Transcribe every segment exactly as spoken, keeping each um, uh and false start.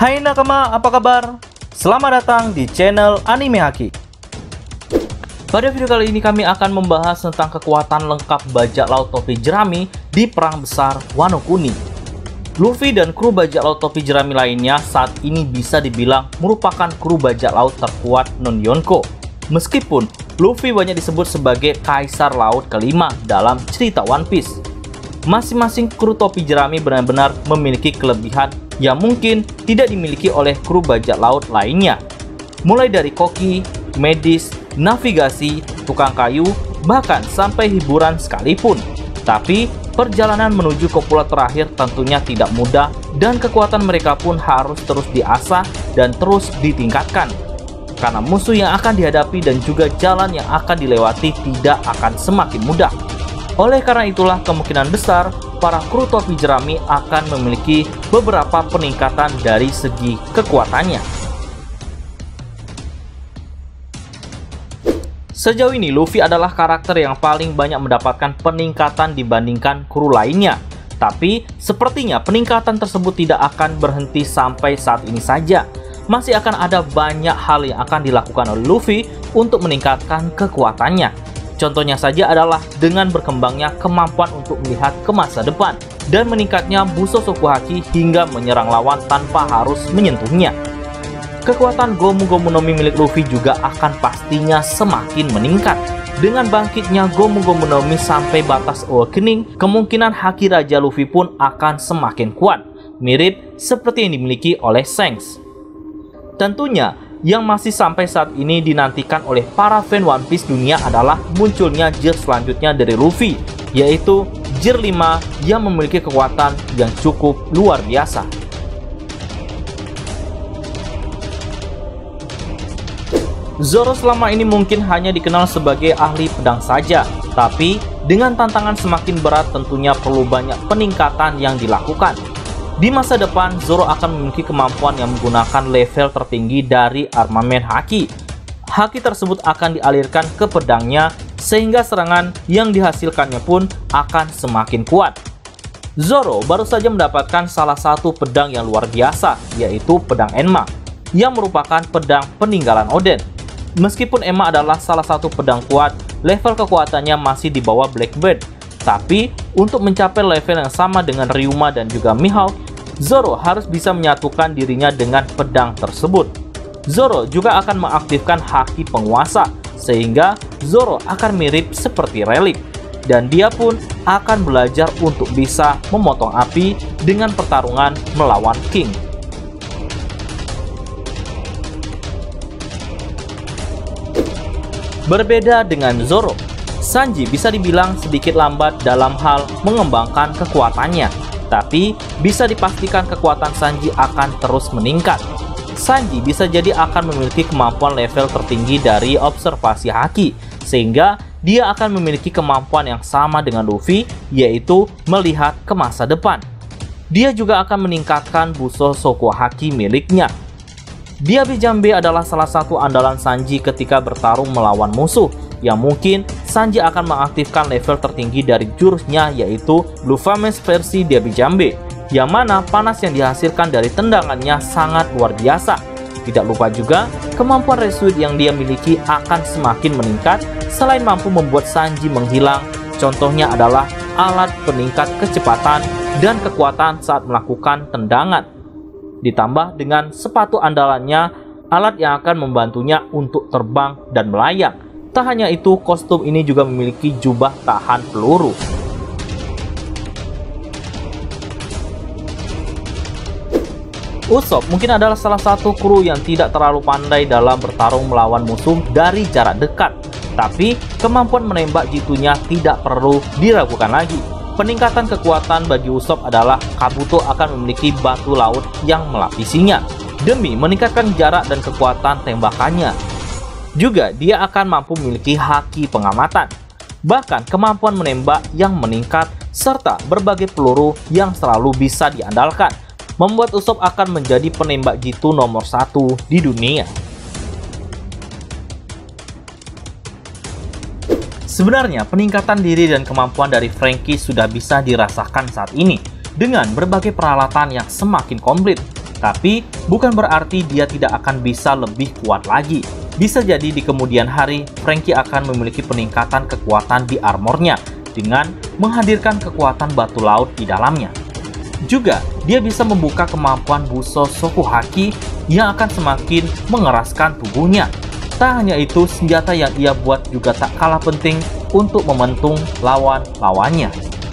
Hai nakama, apa kabar? Selamat datang di channel Anime Haki. Pada video kali ini kami akan membahas tentang kekuatan lengkap bajak laut topi jerami di perang besar Wano Kuni. Luffy dan kru bajak laut topi jerami lainnya saat ini bisa dibilang merupakan kru bajak laut terkuat non-Yonko. Meskipun Luffy banyak disebut sebagai kaisar laut kelima dalam cerita One Piece, masing-masing kru topi jerami benar-benar memiliki kelebihan yang mungkin tidak dimiliki oleh kru bajak laut lainnya. Mulai dari koki, medis, navigasi, tukang kayu, bahkan sampai hiburan sekalipun. Tapi perjalanan menuju ke pulau terakhir tentunya tidak mudah dan kekuatan mereka pun harus terus diasah dan terus ditingkatkan. Karena musuh yang akan dihadapi dan juga jalan yang akan dilewati tidak akan semakin mudah. Oleh karena itulah kemungkinan besar para kru topi jerami akan memiliki beberapa peningkatan dari segi kekuatannya. Sejauh ini Luffy adalah karakter yang paling banyak mendapatkan peningkatan dibandingkan kru lainnya. Tapi sepertinya peningkatan tersebut tidak akan berhenti sampai saat ini saja. Masih akan ada banyak hal yang akan dilakukan oleh Luffy untuk meningkatkan kekuatannya. Contohnya saja adalah dengan berkembangnya kemampuan untuk melihat ke masa depan dan meningkatnya Busoshoku Haki hingga menyerang lawan tanpa harus menyentuhnya. Kekuatan Gomu Gomu no Mi milik Luffy juga akan pastinya semakin meningkat. Dengan bangkitnya Gomu Gomu no Mi sampai batas awakening, kemungkinan Haki Raja Luffy pun akan semakin kuat, mirip seperti yang dimiliki oleh Shanks. Tentunya yang masih sampai saat ini dinantikan oleh para fan One Piece dunia adalah munculnya gear selanjutnya dari Luffy, yaitu gear lima yang memiliki kekuatan yang cukup luar biasa. Zoro selama ini mungkin hanya dikenal sebagai ahli pedang saja, tapi dengan tantangan semakin berat tentunya perlu banyak peningkatan yang dilakukan. Di masa depan, Zoro akan memiliki kemampuan yang menggunakan level tertinggi dari armamen Haki. Haki tersebut akan dialirkan ke pedangnya, sehingga serangan yang dihasilkannya pun akan semakin kuat. Zoro baru saja mendapatkan salah satu pedang yang luar biasa, yaitu pedang Enma, yang merupakan pedang peninggalan Oden. Meskipun Enma adalah salah satu pedang kuat, level kekuatannya masih di bawah Blackbird. Tapi, untuk mencapai level yang sama dengan Ryuma dan juga Mihawk, Zoro harus bisa menyatukan dirinya dengan pedang tersebut. Zoro juga akan mengaktifkan Haki penguasa, sehingga Zoro akan mirip seperti relik. Dan dia pun akan belajar untuk bisa memotong api dengan pertarungan melawan King. Berbeda dengan Zoro, Sanji bisa dibilang sedikit lambat dalam hal mengembangkan kekuatannya, tapi bisa dipastikan kekuatan Sanji akan terus meningkat. Sanji bisa jadi akan memiliki kemampuan level tertinggi dari observasi Haki, sehingga dia akan memiliki kemampuan yang sama dengan Luffy, yaitu melihat ke masa depan. Dia juga akan meningkatkan Busoshoku Haki miliknya. Diabijambe adalah salah satu andalan Sanji ketika bertarung melawan musuh, yang mungkin Sanji akan mengaktifkan level tertinggi dari jurusnya, yaitu Blue Flames versi Diabijambe, yang mana panas yang dihasilkan dari tendangannya sangat luar biasa. Tidak lupa juga, kemampuan Resuit yang dia miliki akan semakin meningkat selain mampu membuat Sanji menghilang. Contohnya adalah alat peningkat kecepatan dan kekuatan saat melakukan tendangan. Ditambah dengan sepatu andalannya, alat yang akan membantunya untuk terbang dan melayang. Tak hanya itu, kostum ini juga memiliki jubah tahan peluru. Usopp mungkin adalah salah satu kru yang tidak terlalu pandai dalam bertarung melawan musuh dari jarak dekat. Tapi kemampuan menembak jitunya tidak perlu diragukan lagi. Peningkatan kekuatan bagi Usopp adalah Kabuto akan memiliki batu laut yang melapisinya demi meningkatkan jarak dan kekuatan tembakannya. Juga dia akan mampu memiliki Haki pengamatan, bahkan kemampuan menembak yang meningkat, serta berbagai peluru yang selalu bisa diandalkan, membuat Usopp akan menjadi penembak jitu nomor satu di dunia. Sebenarnya peningkatan diri dan kemampuan dari Franky sudah bisa dirasakan saat ini dengan berbagai peralatan yang semakin komplit. Tapi bukan berarti dia tidak akan bisa lebih kuat lagi. Bisa jadi di kemudian hari, Franky akan memiliki peningkatan kekuatan di armornya dengan menghadirkan kekuatan batu laut di dalamnya. Juga, dia bisa membuka kemampuan Buso Sokuhaki yang akan semakin mengeraskan tubuhnya. Tak hanya itu, senjata yang ia buat juga tak kalah penting untuk mementung lawan-lawannya.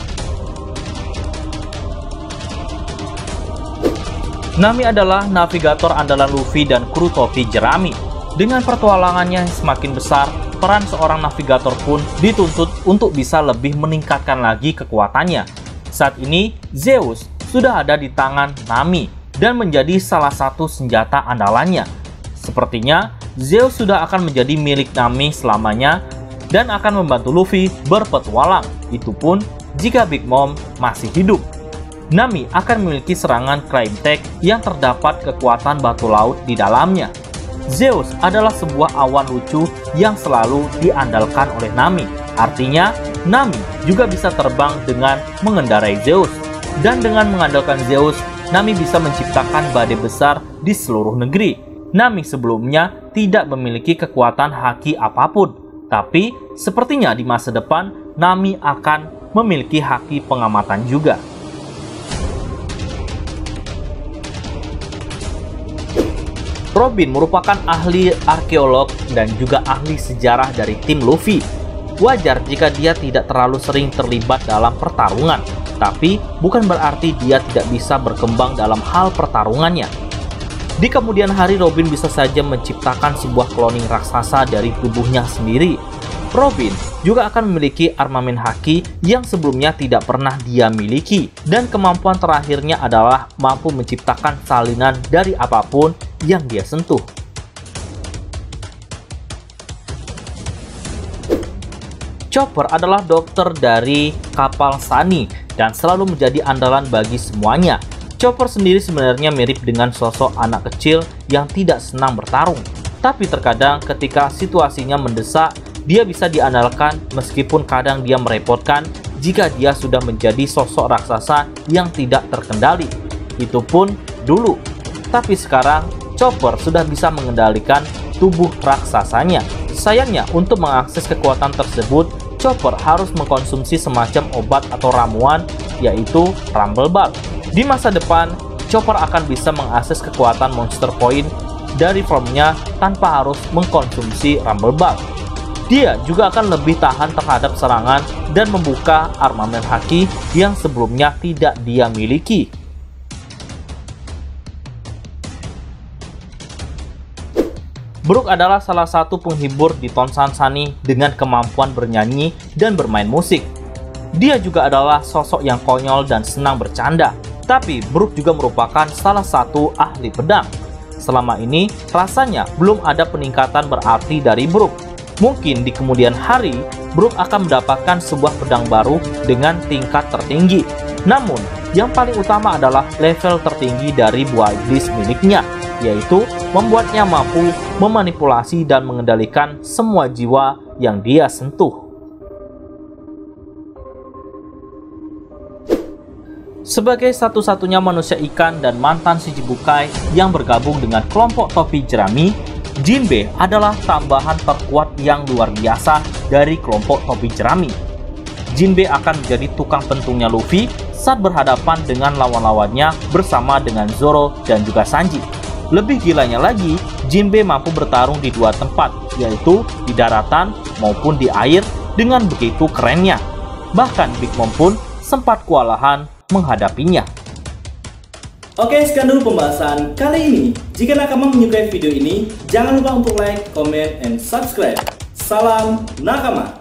Nami adalah navigator andalan Luffy dan kru topi jerami. Dengan pertualangannya yang semakin besar, peran seorang navigator pun dituntut untuk bisa lebih meningkatkan lagi kekuatannya. Saat ini, Zeus sudah ada di tangan Nami dan menjadi salah satu senjata andalannya. Sepertinya, Zeus sudah akan menjadi milik Nami selamanya dan akan membantu Luffy berpetualang. Itu pun jika Big Mom masih hidup. Nami akan memiliki serangan Crime Tech yang terdapat kekuatan batu laut di dalamnya. Zeus adalah sebuah awan lucu yang selalu diandalkan oleh Nami. Artinya, Nami juga bisa terbang dengan mengendarai Zeus. Dan dengan mengandalkan Zeus, Nami bisa menciptakan badai besar di seluruh negeri. Nami sebelumnya tidak memiliki kekuatan haki apapun. Tapi, sepertinya di masa depan, Nami akan memiliki haki pengamatan juga. Robin merupakan ahli arkeolog dan juga ahli sejarah dari tim Luffy. Wajar jika dia tidak terlalu sering terlibat dalam pertarungan, tapi bukan berarti dia tidak bisa berkembang dalam hal pertarungannya. Di kemudian hari, Robin bisa saja menciptakan sebuah cloning raksasa dari tubuhnya sendiri. Robin juga akan memiliki armamen haki yang sebelumnya tidak pernah dia miliki, dan kemampuan terakhirnya adalah mampu menciptakan salinan dari apapun yang dia sentuh. Chopper adalah dokter dari kapal Sunny dan selalu menjadi andalan bagi semuanya. Chopper sendiri sebenarnya mirip dengan sosok anak kecil yang tidak senang bertarung, tapi terkadang ketika situasinya mendesak, dia bisa diandalkan meskipun kadang dia merepotkan jika dia sudah menjadi sosok raksasa yang tidak terkendali. Itu pun dulu, tapi sekarang Chopper sudah bisa mengendalikan tubuh raksasanya. Sayangnya, untuk mengakses kekuatan tersebut, Chopper harus mengkonsumsi semacam obat atau ramuan, yaitu Rumble Bug. Di masa depan, Chopper akan bisa mengakses kekuatan Monster Point dari formnya tanpa harus mengkonsumsi Rumble Bug. Dia juga akan lebih tahan terhadap serangan dan membuka armamen haki yang sebelumnya tidak dia miliki. Brook adalah salah satu penghibur di Tonsan Sunny dengan kemampuan bernyanyi dan bermain musik. Dia juga adalah sosok yang konyol dan senang bercanda. Tapi Brook juga merupakan salah satu ahli pedang. Selama ini, rasanya belum ada peningkatan berarti dari Brook. Mungkin di kemudian hari, Brook akan mendapatkan sebuah pedang baru dengan tingkat tertinggi. Namun, yang paling utama adalah level tertinggi dari buah iblis miliknya, yaitu membuatnya mampu memanipulasi dan mengendalikan semua jiwa yang dia sentuh. Sebagai satu-satunya manusia ikan dan mantan Shichibukai yang bergabung dengan kelompok topi jerami, Jinbe adalah tambahan terkuat yang luar biasa dari kelompok topi jerami. Jinbe akan menjadi tukang pentungnya Luffy saat berhadapan dengan lawan-lawannya bersama dengan Zoro dan juga Sanji. Lebih gilanya lagi, Jinbe mampu bertarung di dua tempat, yaitu di daratan maupun di air dengan begitu kerennya. Bahkan Big Mom pun sempat kewalahan menghadapinya. Oke, sekian dulu pembahasan kali ini. Jika nakama menyukai video ini, jangan lupa untuk like, comment, and subscribe. Salam nakama!